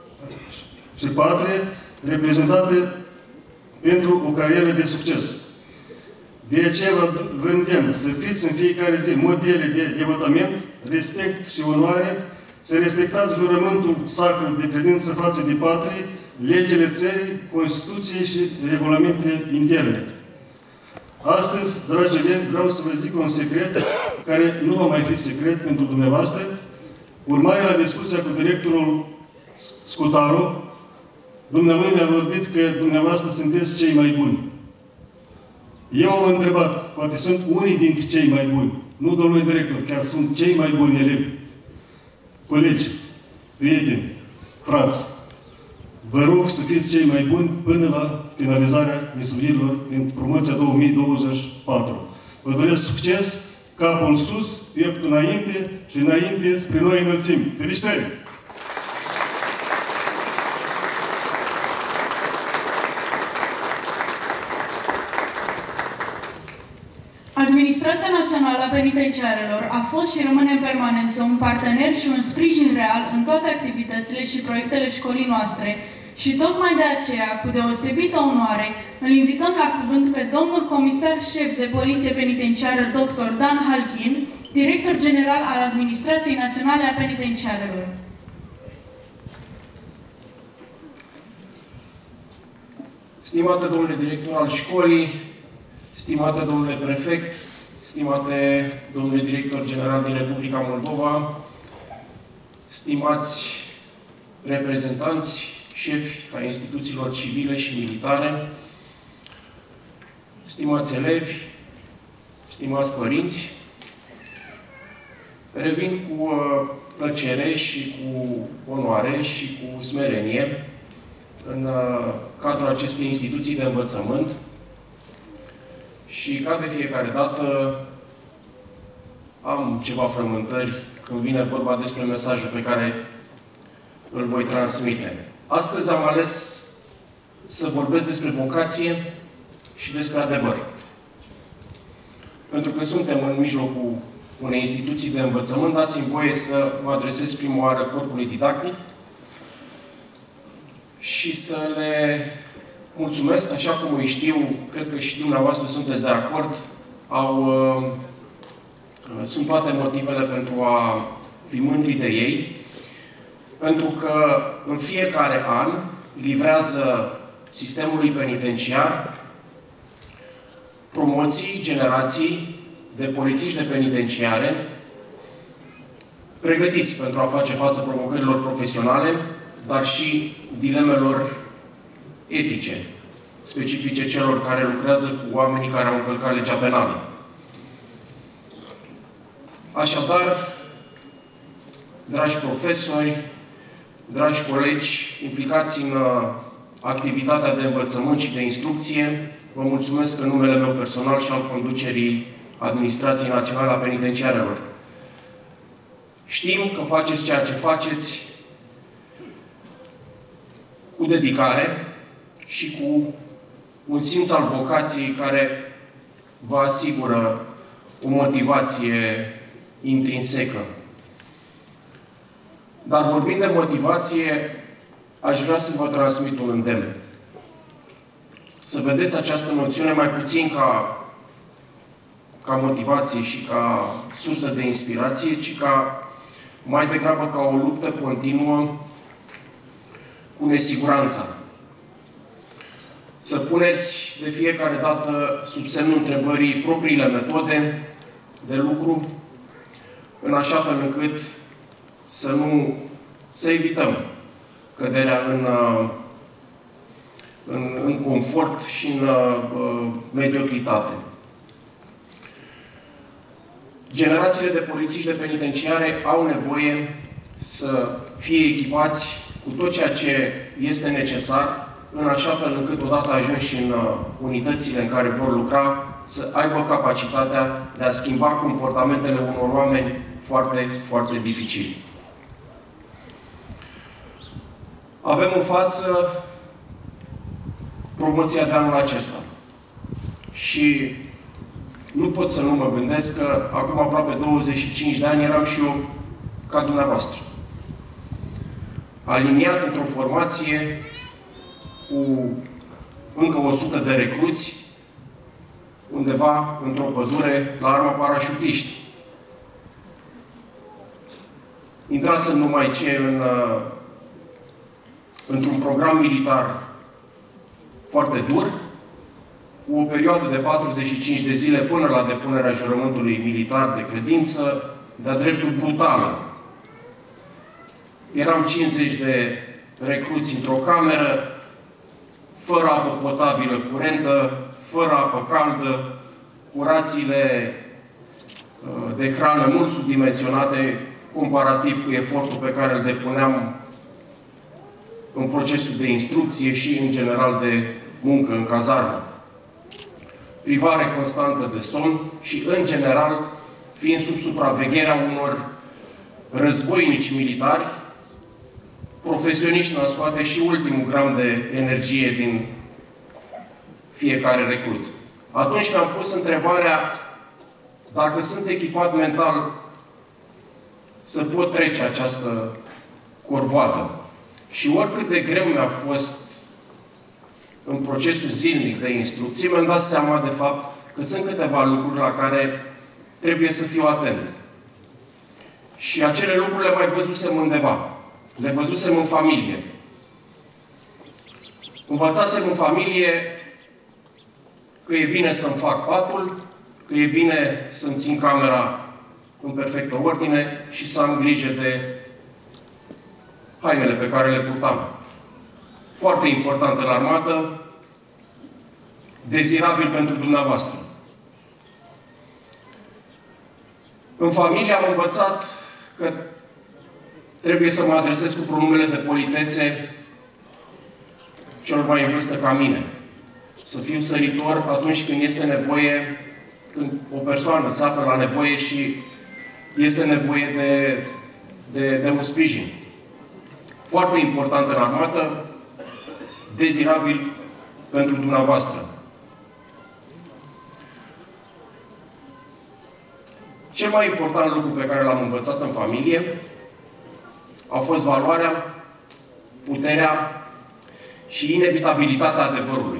și patrie reprezentate pentru o carieră de succes. De aceea vă îndemn să fiți în fiecare zi modele de devotament, respect și onoare, să respectați jurământul sacru de credință față de patrie, legile țării, Constituției și regulamentele interne. Astăzi, dragi elevi, vreau să vă zic un secret care nu va mai fi secret pentru dumneavoastră. Urmare la discuția cu directorul Scutaru, dumnealui mi-a vorbit că dumneavoastră sunteți cei mai buni. Eu am întrebat, poate sunt unii dintre cei mai buni, nu domnul director, chiar sunt cei mai buni elevi, colegi, prieteni, frați. Vă rog să fiți cei mai buni până la finalizarea instruirilor în promoția două mii douăzeci și patru. Vă doresc succes, capul sus, pieptul înainte și înainte spre noi înălțimi. Felicitări! Administrația Națională a Penitenciarelor a fost și rămâne în permanență un partener și un sprijin real în toate activitățile și proiectele școlii noastre și tocmai de aceea, cu deosebită onoare, îl invităm la cuvânt pe domnul comisar șef de Poliție Penitenciară doctor Dan Halkin, director general al Administrației Naționale a Penitenciarelor. Stimate domnule director al școlii, stimate domnule prefect, stimate domnule director general din Republica Moldova, stimați reprezentanți, șefi ai instituțiilor civile și militare, stimați elevi, stimați părinți, revin cu plăcere și cu onoare și cu smerenie în cadrul acestei instituții de învățământ și, ca de fiecare dată, am ceva frământări când vine vorba despre mesajul pe care îl voi transmite. Astăzi am ales să vorbesc despre vocație și despre adevăr. Pentru că suntem în mijlocul unei instituții de învățământ, dați-mi voie să mă adresez prima oară corpului didactic și să le mulțumesc, așa cum îi știu, cred că și dumneavoastră sunteți de acord, au, uh, sunt toate motivele pentru a fi mândri de ei, pentru că în fiecare an livrează sistemului penitenciar promoții, generații de polițiști de penitenciare pregătiți pentru a face față provocărilor profesionale, dar și dilemelor etice, specifice celor care lucrează cu oamenii care au încălcat legea penală. Așadar, dragi profesori, dragi colegi, implicați în activitatea de învățământ și de instrucție, vă mulțumesc în numele meu personal și al conducerii Administrației Naționale a Penitenciarelor. Știm că faceți ceea ce faceți cu dedicare și cu un simț al vocației care vă asigură o motivație intrinsecă. Dar vorbind de motivație, aș vrea să vă transmit un îndemn. Să vedeți această noțiune mai puțin ca ca motivație și ca sursă de inspirație, ci ca mai degrabă ca o luptă continuă cu nesiguranța. Să puneți de fiecare dată sub semnul întrebării propriile metode de lucru, în așa fel încât să nu să evităm căderea în, în, în confort și în uh, mediocritate. Generațiile de polițiști de penitenciare au nevoie să fie echipați cu tot ceea ce este necesar, în așa fel încât, odată ajunși în uh, unitățile în care vor lucra, să aibă capacitatea de a schimba comportamentele unor oameni foarte, foarte dificili. Avem în față promoția de anul acesta. Și nu pot să nu mă gândesc că acum aproape douăzeci și cinci de ani eram și eu ca dumneavoastră. Aliniat într-o formație cu încă o sută de recruți, undeva într-o pădure la arma parașutiști. Intrasem numai ce în, într-un program militar foarte dur, cu o perioadă de patruzeci și cinci de zile până la depunerea jurământului militar de credință, de-a dreptul brutală. Eram cincizeci de recruți într-o cameră, fără apă potabilă curentă, fără apă caldă, cu rațiile de hrană mult subdimensionate comparativ cu efortul pe care îl depuneam în procesul de instrucție și, în general, de muncă în cazarmă. Privare constantă de somn și, în general, fiind sub supravegherea unor războinici militari, profesioniști în a scoate și ultimul gram de energie din fiecare recrut. Atunci mi-am pus întrebarea dacă sunt echipat mental să pot trece această corvoadă. Și oricât de greu mi-a fost în procesul zilnic de instrucție, mi-am dat seama, de fapt, că sunt câteva lucruri la care trebuie să fiu atent. Și acele lucruri le mai văzusem undeva. Le văzusem în familie. Învățasem în familie că e bine să-mi fac patul, că e bine să-mi țin camera în perfectă ordine și să am grijă de hainele pe care le purtam. Foarte important în armată, dezirabil pentru dumneavoastră. În familie am învățat că trebuie să mă adresez cu pronumele de politețe celor mai în vârstă ca mine. Să fiu săritor atunci când este nevoie, când o persoană se află la nevoie și este nevoie de, de, de un sprijin. Foarte important în armată, dezirabil pentru dumneavoastră. Cel mai important lucru pe care l-am învățat în familie a fost valoarea, puterea și inevitabilitatea adevărului.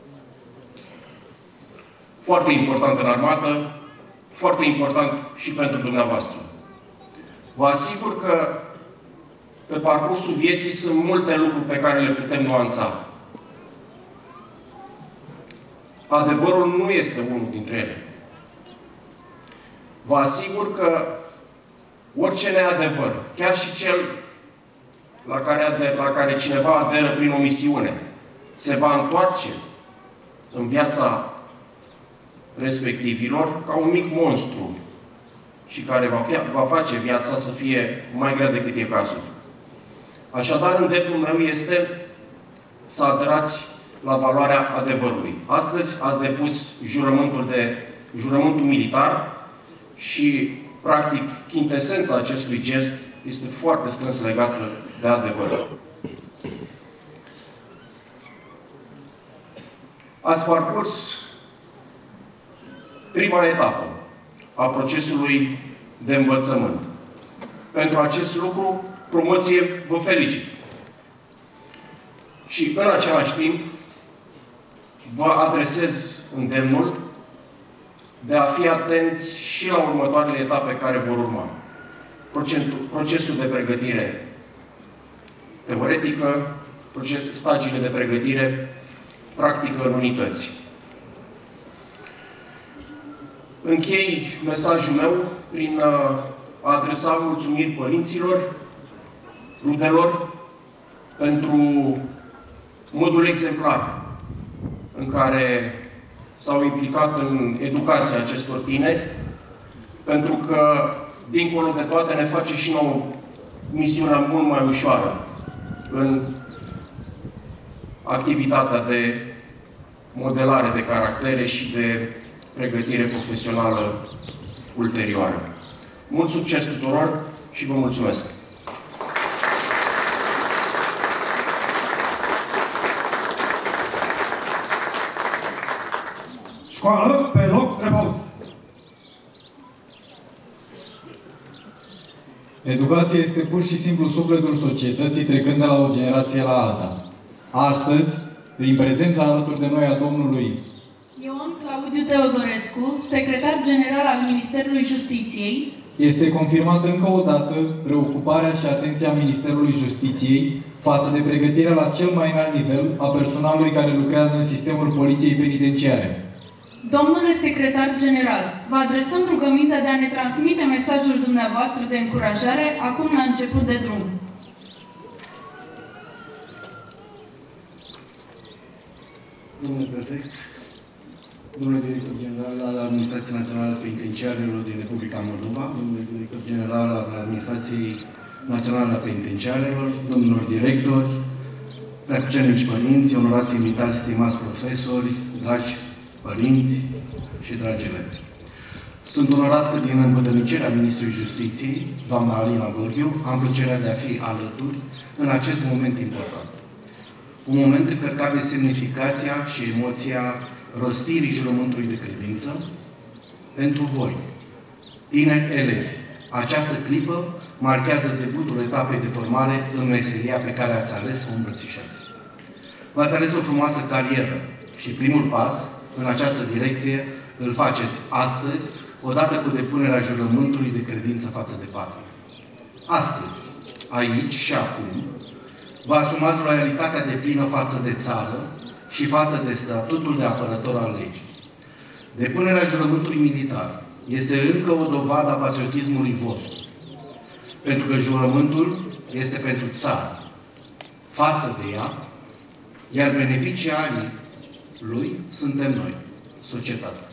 Foarte important în armată, foarte important și pentru dumneavoastră. Vă asigur că pe parcursul vieții sunt multe lucruri pe care le putem nuanța. Adevărul nu este unul dintre ele. Vă asigur că orice neadevăr, chiar și cel la care, ader, la care cineva aderă prin omisiune, se va întoarce în viața respectivilor ca un mic monstru și care va, fi, va face viața să fie mai grea decât e cazul. Așadar, îndemnul meu este să aderați la valoarea adevărului. Astăzi ați depus jurământul, de, jurământul militar și, practic, chintesența acestui gest este foarte strâns legată de adevăr. Ați parcurs prima etapă a procesului de învățământ. Pentru acest lucru, promoție, vă felicit. Și, în același timp, vă adresez îndemnul de a fi atenți și la următoarele etape care vor urma. Procesul de pregătire teoretică, proces, stagiile de pregătire practică în unități. Închei mesajul meu prin a adresa mulțumiri părinților, rudelor, pentru modul exemplar în care s-au implicat în educația acestor tineri, pentru că, dincolo de toate, ne face și nouă misiunea mult mai ușoară în activitatea de modelare de caractere și de pregătire profesională ulterioară. Mult succes tuturor și vă mulțumesc! Școală, pe loc, repauză! Educația este pur și simplu sufletul societății trecând de la o generație la alta. Astăzi, prin prezența alături de noi a domnului Ion Claudiu Teodorescu, secretar general al Ministerului Justiției, este confirmată încă o dată preocuparea și atenția Ministerului Justiției față de pregătirea la cel mai înalt nivel a personalului care lucrează în sistemul Poliției Penitenciare. Domnule secretar general, vă adresăm rugămintea de a ne transmite mesajul dumneavoastră de încurajare acum la început de drum. Domnule prefect, domnule director general al Administrației Naționale Penitenciarelor din Republica Moldova, domnule director general al Administrației Naționale Penitenciarelor, domnilor directori, preacucenici părinți, onorați invitați, stimați profesori, dragi părinți și dragi elevi. Sunt onorat că din împătrânicirea Ministrului Justiției, doamna Alina Gorghiu, am plăcerea de a fi alături în acest moment important. Un moment încărcat de semnificația și emoția rostirii jurământului de credință pentru voi, tineri elevi. Această clipă marchează debutul etapei de formare în meseria pe care ați ales să o îmbrățișați. V-ați ales o frumoasă carieră și primul pas în această direcție îl faceți astăzi, odată cu depunerea jurământului de credință față de patrie. Astăzi, aici și acum, vă asumați loialitatea deplină față de țară și față de statutul de apărător al legii. Depunerea jurământului militar este încă o dovadă a patriotismului vostru, pentru că jurământul este pentru țară, față de ea, iar beneficiarii lui suntem noi, societatea.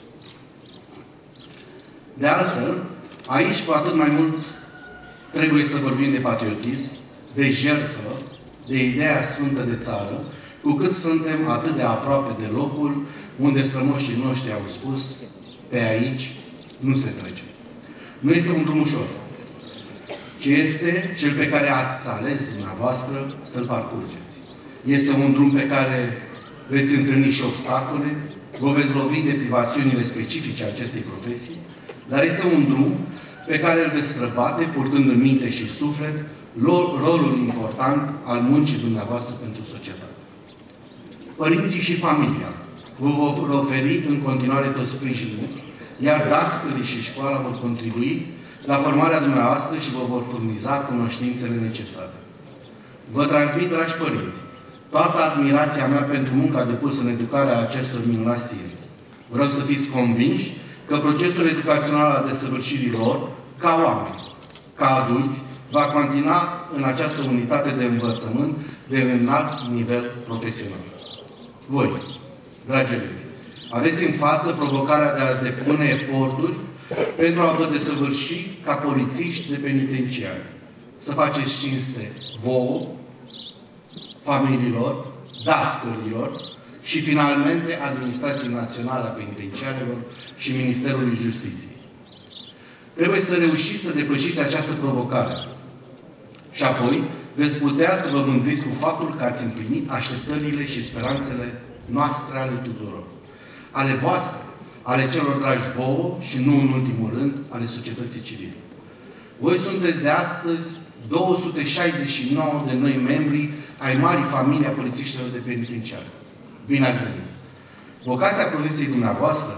De altfel, aici cu atât mai mult trebuie să vorbim de patriotism, de jertfă, de ideea sfântă de țară, cu cât suntem atât de aproape de locul unde strămoșii noștri au spus, pe aici nu se trece. Nu este un drum ușor, ci este cel pe care ați ales dumneavoastră să-l parcurgeți. Este un drum pe care veți întâlni și obstacole, vă veți lovi de privațiunile specifice acestei profesii, dar este un drum pe care îl veți străbate, purtând în minte și suflet rolul important al muncii dumneavoastră pentru societate. Părinții și familia vă vor oferi în continuare tot sprijinul, iar dascălii și școala vor contribui la formarea dumneavoastră și vă vor furniza cunoștințele necesare. Vă transmit, dragi părinți, toată admirația mea pentru munca depusă în educarea acestor minunați tineri. Vreau să fiți convinși că procesul educațional al desăvârșirii lor, ca oameni, ca adulți, va continua în această unitate de învățământ de înalt nivel profesional. Voi, dragi elevi, aveți în față provocarea de a depune eforturi pentru a vă desăvârși ca polițiști de penitenciari. Să faceți cinste vouă, familiilor, dascălilor și, finalmente, Administrației Naționale a Penitenciarelor și Ministerului Justiției. Trebuie să reușiți să depășiți această provocare. Și apoi veți putea să vă mândriți cu faptul că ați împlinit așteptările și speranțele noastre ale tuturor. Ale voastre, ale celor dragi vouă și, nu în ultimul rând, ale societății civile. Voi sunteți de astăzi două sute șaizeci și nouă de noi membri ai marii familii a polițiștilor de penitenciare. Bine ați venit! Vocația profesiei dumneavoastră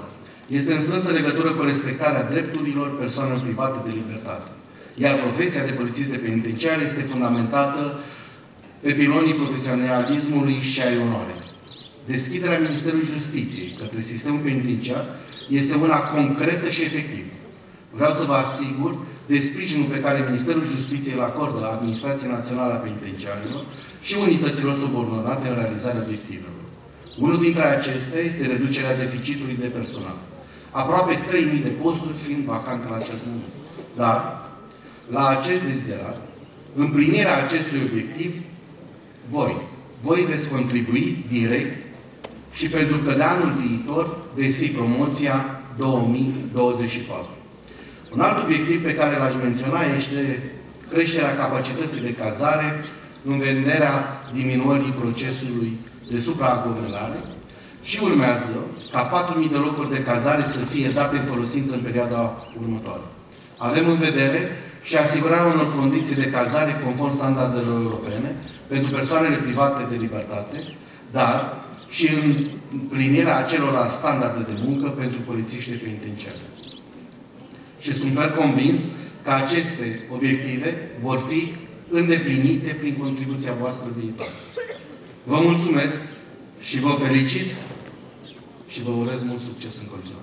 este în strânsă legătură cu respectarea drepturilor persoanelor private de libertate. Iar profesia de polițist de penitenciar este fundamentată pe pilonii profesionalismului și ai onoarei. Deschiderea Ministerului Justiției către sistemul penitenciar este una concretă și efectivă. Vreau să vă asigur de sprijinul pe care Ministerul Justiției îl acordă Administrației Naționale a Penitenciarilor și unităților subordonate în realizarea obiectivelor. Unul dintre acestea este reducerea deficitului de personal. Aproape trei mii de posturi fiind vacante la acest moment. Dar, la acest deziderat, împlinirea acestui obiectiv, voi, voi veți contribui direct și pentru că de anul viitor veți fi promoția două mii douăzeci și patru. Un alt obiectiv pe care l-aș menționa este creșterea capacității de cazare în vederea diminuării procesului de supraaglomerare și urmează ca patru mii de locuri de cazare să fie date în folosință în perioada următoare. Avem în vedere și asigurarea unor condiții de cazare conform standardelor europene pentru persoanele private de libertate, dar și împlinirea acelor standarde de muncă pentru polițiștii penitenciari. Și sunt fer convins că aceste obiective vor fi îndeplinite prin contribuția voastră viitoare. Vă mulțumesc și vă felicit și vă urez mult succes în continuare.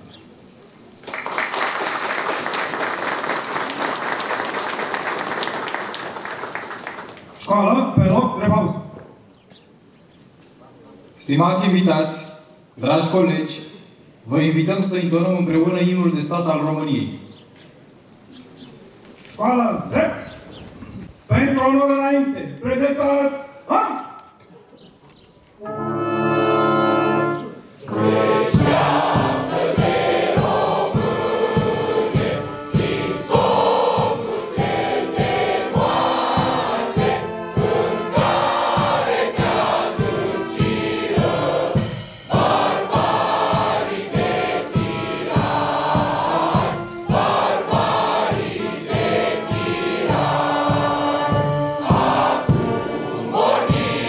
Școală, pe loc, repauză. Stimați invitați, dragi colegi, vă invităm să intonăm împreună imnul de stat al României. Școală, drept! Pentru onor înainte, prezentați! Ha? Morning!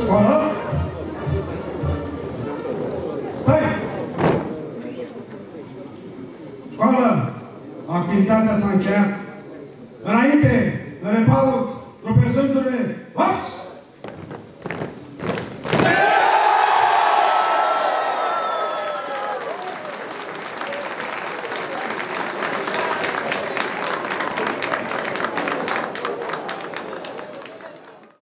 Școală